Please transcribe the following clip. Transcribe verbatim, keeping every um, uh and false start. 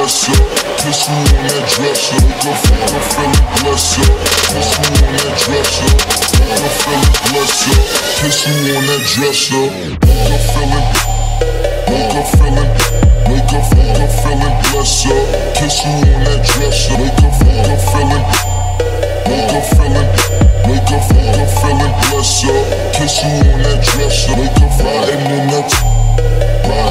bless up. Kiss me on that dresser. Wake up, wake up, feeling bless up. Kiss me on that dresser. Wake up, feeling bless up. Kiss me on that dresser. Wake up, feeling. Wake up, feeling. Wake up, wake up, feeling bless up. Kiss me on that dresser. Wake up, wake up, feeling. Wake up, feeling. Wake up, wake up, feeling bless up. Kiss me on that dresser. Wake up, riding in that. Riding